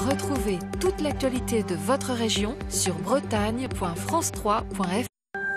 Retrouvez toute l'actualité de votre région sur bretagne.france3.fr.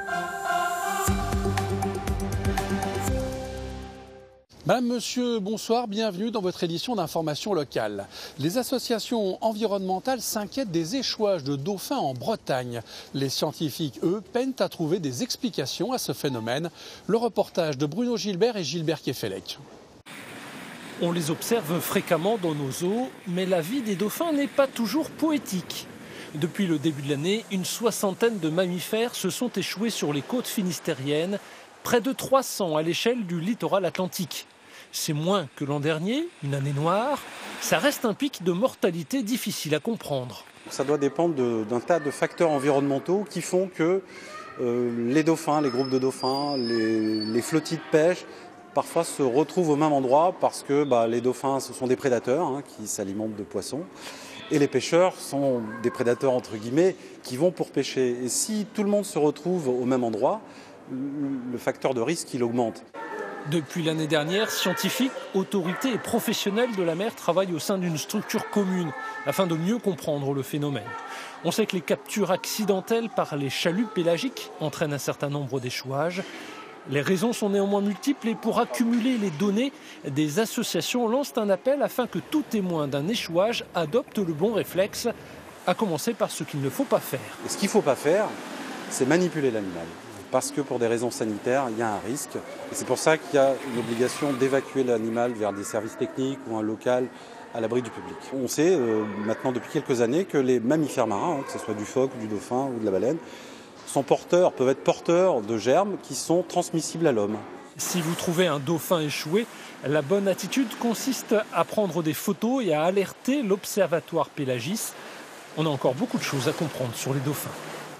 Madame, monsieur, bonsoir, bienvenue dans votre édition d'information locale. Les associations environnementales s'inquiètent des échouages de dauphins en Bretagne. Les scientifiques, eux, peinent à trouver des explications à ce phénomène. Le reportage de Bruno Gilbert et Gilbert Kefelec. On les observe fréquemment dans nos eaux, mais la vie des dauphins n'est pas toujours poétique. Depuis le début de l'année, une soixantaine de mammifères se sont échoués sur les côtes finistériennes, près de 300 à l'échelle du littoral atlantique. C'est moins que l'an dernier, une année noire. Ça reste un pic de mortalité difficile à comprendre. Ça doit dépendre d'un tas de facteurs environnementaux qui font que les dauphins, les groupes de dauphins, les flottilles de pêche, parfois se retrouvent au même endroit parce que les dauphins, ce sont des prédateurs qui s'alimentent de poissons. Et les pêcheurs sont des prédateurs, entre guillemets, qui vont pour pêcher. Et si tout le monde se retrouve au même endroit, le facteur de risque, il augmente. Depuis l'année dernière, scientifiques, autorités et professionnels de la mer travaillent au sein d'une structure commune afin de mieux comprendre le phénomène. On sait que les captures accidentelles par les chaluts pélagiques entraînent un certain nombre d'échouages. Les raisons sont néanmoins multiples et pour accumuler les données, des associations lancent un appel afin que tout témoin d'un échouage adopte le bon réflexe, à commencer par ce qu'il ne faut pas faire. Et ce qu'il ne faut pas faire, c'est manipuler l'animal. Parce que pour des raisons sanitaires, il y a un risque. Et c'est pour ça qu'il y a une obligation d'évacuer l'animal vers des services techniques ou un local à l'abri du public. On sait maintenant depuis quelques années que les mammifères marins, que ce soit du phoque, du dauphin ou de la baleine, peuvent être porteurs de germes qui sont transmissibles à l'homme. Si vous trouvez un dauphin échoué, la bonne attitude consiste à prendre des photos et à alerter l'Observatoire Pélagis. On a encore beaucoup de choses à comprendre sur les dauphins.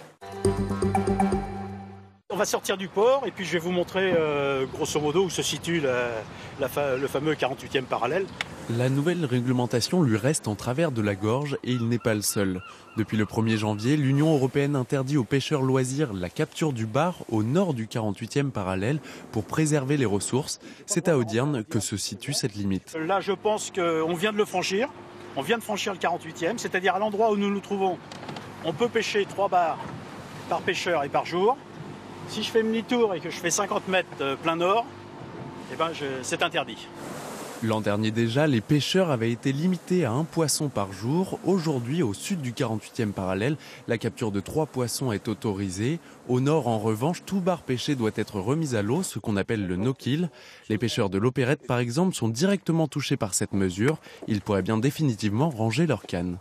On va sortir du port et puis je vais vous montrer grosso modo où se situe le fameux 48e parallèle. La nouvelle réglementation lui reste en travers de la gorge et il n'est pas le seul. Depuis le 1er janvier, l'Union européenne interdit aux pêcheurs loisirs la capture du bar au nord du 48e parallèle pour préserver les ressources. C'est à Audierne que se situe cette limite. Là, je pense qu'on vient de le franchir. On vient de franchir le 48e, c'est-à-dire à l'endroit où nous nous trouvons. On peut pêcher 3 bars par pêcheur et par jour. Si je fais demi-tour et que je fais 50 mètres plein nord, c'est interdit. L'an dernier déjà, les pêcheurs avaient été limités à 1 poisson par jour. Aujourd'hui, au sud du 48e parallèle, la capture de 3 poissons est autorisée. Au nord, en revanche, tout bar pêché doit être remis à l'eau, ce qu'on appelle le no-kill. Les pêcheurs de l'Opérette, par exemple, sont directement touchés par cette mesure. Ils pourraient bien définitivement ranger leur canne.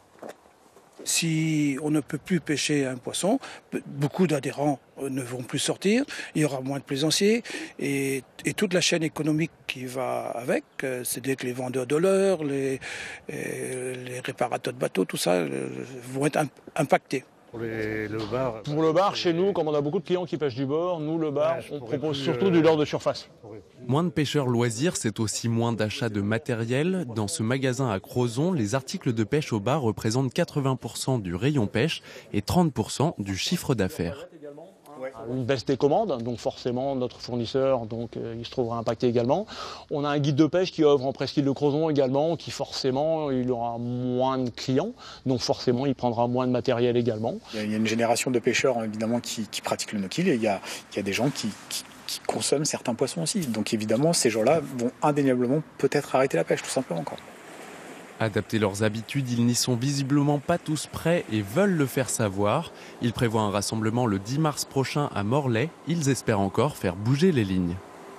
Si on ne peut plus pêcher un poisson, beaucoup d'adhérents ne vont plus sortir, il y aura moins de plaisanciers et toute la chaîne économique qui va avec, c'est-à-dire que les vendeurs de leurres, les réparateurs de bateaux, tout ça, vont être impactés. Pour le bar, chez nous, comme on a beaucoup de clients qui pêchent du bord, nous, le bar, on propose surtout du leurre de surface. Moins de pêcheurs loisirs, c'est aussi moins d'achats de matériel. Dans ce magasin à Crozon, les articles de pêche au bar représentent 80% du rayon pêche et 30% du chiffre d'affaires. Une baisse des commandes, donc forcément notre fournisseur il se trouvera impacté également. On a un guide de pêche qui œuvre en presqu'île de Crozon également, qui forcément il aura moins de clients, donc forcément il prendra moins de matériel également. Il y a une génération de pêcheurs évidemment qui pratiquent le no-kill et il y a des gens qui consomment certains poissons aussi. Donc évidemment ces gens-là vont indéniablement peut-être arrêter la pêche tout simplement. Adapter leurs habitudes, ils n'y sont visiblement pas tous prêts et veulent le faire savoir. Ils prévoient un rassemblement le 10 mars prochain à Morlaix. Ils espèrent encore faire bouger les lignes.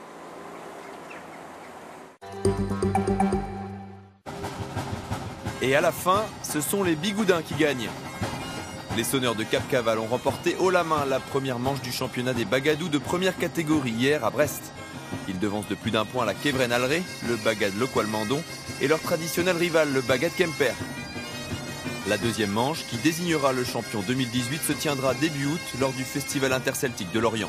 Et à la fin, ce sont les bigoudins qui gagnent. Les sonneurs de Cap-Caval ont remporté haut la main la première manche du championnat des bagadous de première catégorie hier à Brest. Ils devancent de plus d'un point la Quévren-Alré, le bagad Lecoil-Mandon et leur traditionnel rival, le bagad Kemper. La deuxième manche, qui désignera le champion 2018, se tiendra début août lors du Festival interceltique de Lorient.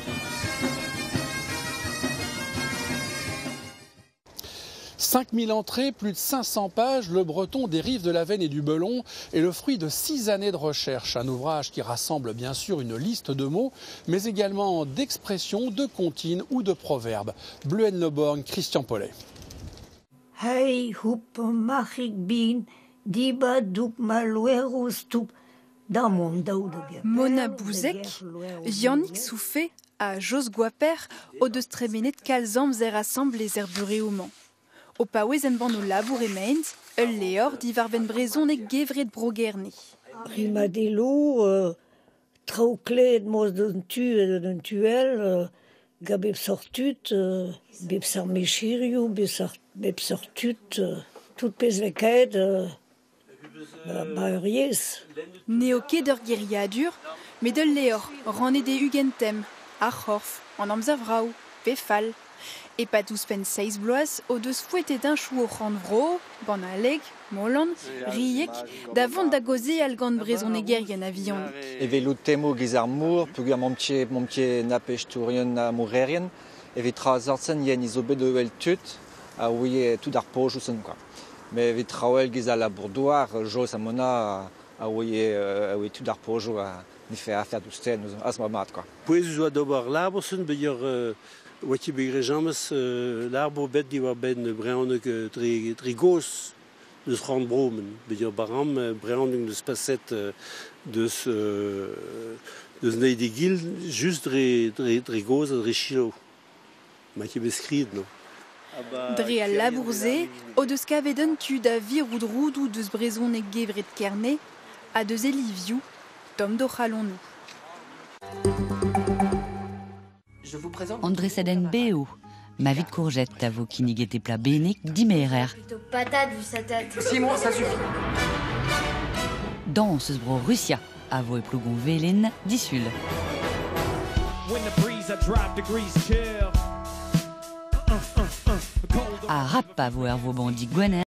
5000 entrées, plus de 500 pages, le breton des rives de la Veine et du Belon est le fruit de 6 années de recherche. Un ouvrage qui rassemble bien sûr une liste de mots, mais également d'expressions, de comptines ou de proverbes. Bluen-le-Borgne, Christian Paulet. Hey, hoe mag ik bien? Mona Bouzek, Yannick Souffet, à Jos Guaper, au de Stremenet Kalzam zer assemble les herburéuments. Au Pauez en ban au labour et mains, leor d'Ivarven Brezon et Gevret Brogerne. Primadelo, trauklet mos d'un tuel, gabeb sortut, beb sar mechirio, beb sortut, tout pez leked, bauriez. Néoké d'ur guériadur, mais de leor, ran et des hugentem, Achorf, en amzavrau, Befal, et pas tous pen seis bloas, au deux fouettés d'un chou au randvro, Banaleg, Moland, Riek, d'avant d'agosé algan brezon egerien avion. Eve lutemo gizarmour, pugur momtier napechturien na mourerien, eve trazartzen yen isobe de wel tut, a ouye tout d'arpoj ou quoi. Mais eve trawel gizal la bourdoir, jo samona a ouye tout d'arpoj a ni fait affaire d'usten, asmamat quoi. Puis zo d'ober labersen beyer wat je begrejames l'arbre bet die war ben braunig trigos dus randbromen beyer baram braunig dus passet dus nedigil just trigos richilo ma je beskried no. Dre a labourzé, o deus kaveden tu da vir ou droudou deus brezon e gevret kerne, a deus eliviou, tom do chalon nou. Je vous présente André Seden Beo, ma vie de courgette, à vos qui n'y guettez plat bénic, dimérer. Plutôt patate vu sa tête. 6 mois, ça suffit. Dans ce bro Russia, à vos éplougon Vélène, d'Issul. À rap à vos bandits guaner.